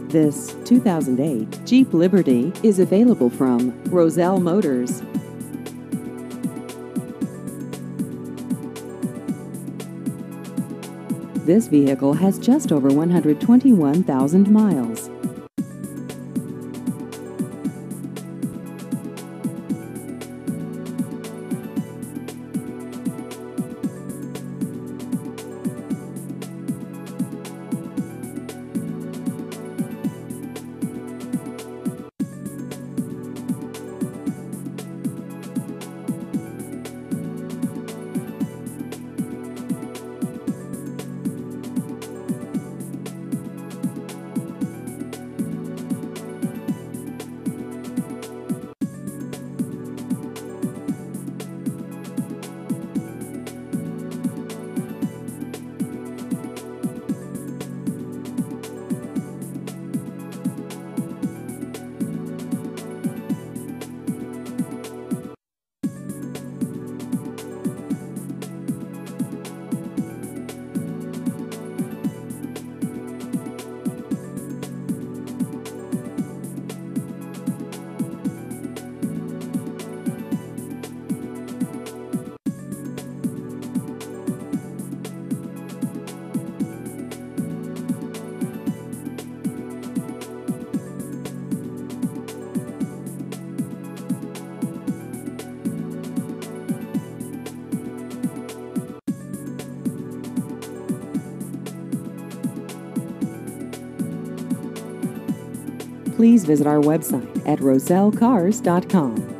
This 2008 Jeep Liberty is available from Roselle Motors. This vehicle has just over 121,000 miles. Please visit our website at rosellecars.com.